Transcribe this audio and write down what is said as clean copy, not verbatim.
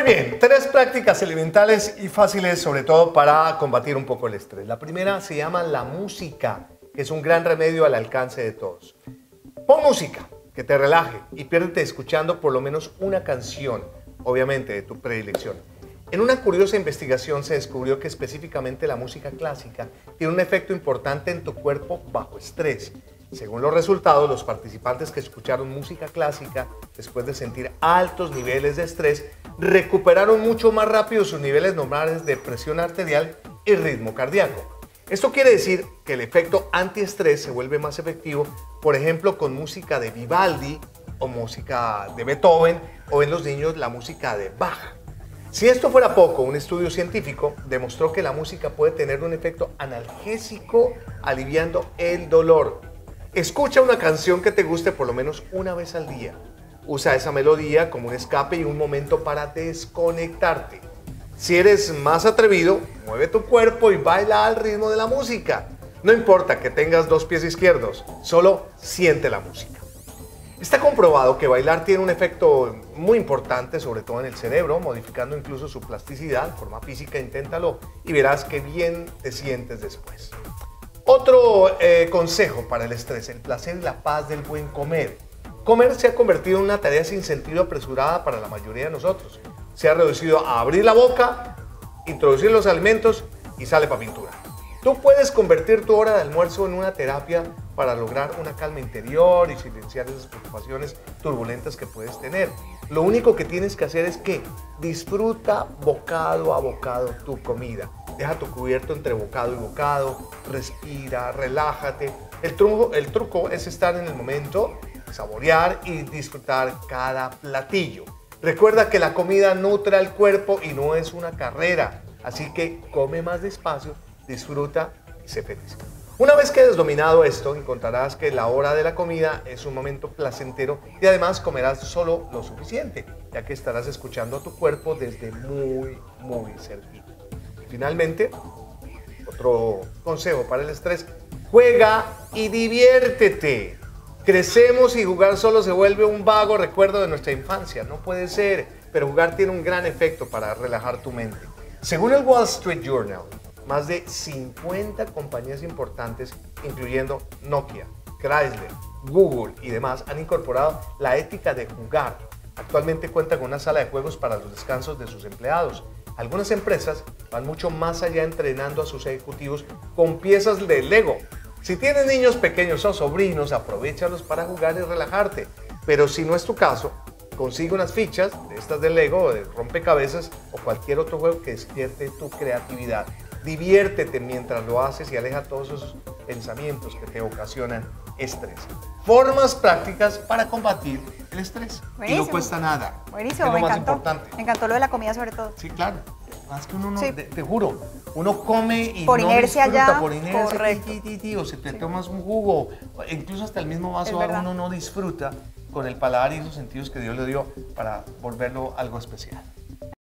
Muy bien, 3 prácticas elementales y fáciles, sobre todo para combatir un poco el estrés. La primera se llama la música, que es un gran remedio al alcance de todos. Pon música que te relaje y piérdete escuchando por lo menos una canción, obviamente de tu predilección. En una curiosa investigación se descubrió que específicamente la música clásica tiene un efecto importante en tu cuerpo bajo estrés. Según los resultados, los participantes que escucharon música clásica después de sentir altos niveles de estrés recuperaron mucho más rápido sus niveles normales de presión arterial y ritmo cardíaco. Esto quiere decir que el efecto antiestrés se vuelve más efectivo, por ejemplo, con música de Vivaldi o música de Beethoven o en los niños la música de Bach. Si esto fuera poco, un estudio científico demostró que la música puede tener un efecto analgésico aliviando el dolor. Escucha una canción que te guste por lo menos una vez al día. Usa esa melodía como un escape y un momento para desconectarte. Si eres más atrevido, mueve tu cuerpo y baila al ritmo de la música. No importa que tengas 2 pies izquierdos, solo siente la música. Está comprobado que bailar tiene un efecto muy importante, sobre todo en el cerebro, modificando incluso su plasticidad, de forma física. Inténtalo y verás qué bien te sientes después. Otro consejo para el estrés, el placer y la paz del buen comer. Comer se ha convertido en una tarea sin sentido apresurada para la mayoría de nosotros. Se ha reducido a abrir la boca, introducir los alimentos y sale para pintura. Tú puedes convertir tu hora de almuerzo en una terapia para lograr una calma interior y silenciar esas preocupaciones turbulentas que puedes tener. Lo único que tienes que hacer es que disfruta bocado a bocado tu comida. Deja tu cubierto entre bocado y bocado, respira, relájate. El truco es estar en el momento, saborear y disfrutar cada platillo. Recuerda que la comida nutre al cuerpo y no es una carrera, así que come más despacio, disfruta y sé feliz. Una vez que hayas dominado esto, encontrarás que la hora de la comida es un momento placentero y además comerás solo lo suficiente, ya que estarás escuchando a tu cuerpo desde muy cerquita. Finalmente, otro consejo para el estrés: juega y diviértete. Crecemos y jugar solo se vuelve un vago recuerdo de nuestra infancia. No puede ser, pero jugar tiene un gran efecto para relajar tu mente. Según el Wall Street Journal, más de 50 compañías importantes, incluyendo Nokia, Chrysler, Google y demás, han incorporado la ética de jugar. Actualmente cuentan con una sala de juegos para los descansos de sus empleados. Algunas empresas van mucho más allá, entrenando a sus ejecutivos con piezas de Lego. Si tienes niños pequeños o sobrinos, aprovéchalos para jugar y relajarte. Pero si no es tu caso, consigue unas fichas de estas de Lego, de rompecabezas o cualquier otro juego que despierte tu creatividad. Diviértete mientras lo haces y aleja todos esos pensamientos que te ocasionan estrés. Formas prácticas para combatir el estrés. Buenísimo. Y no cuesta nada. Buenísimo, es lo me más encantó. importante. Me encantó lo de la comida sobre todo. Sí, claro. Más que uno no, Sí. te juro, uno come y Por no inercia disfruta, ya, por inercia, correcto. o se te tomas un jugo, incluso hasta el mismo vaso de agua uno no disfruta con el paladar y esos sentidos que Dios le dio para volverlo algo especial.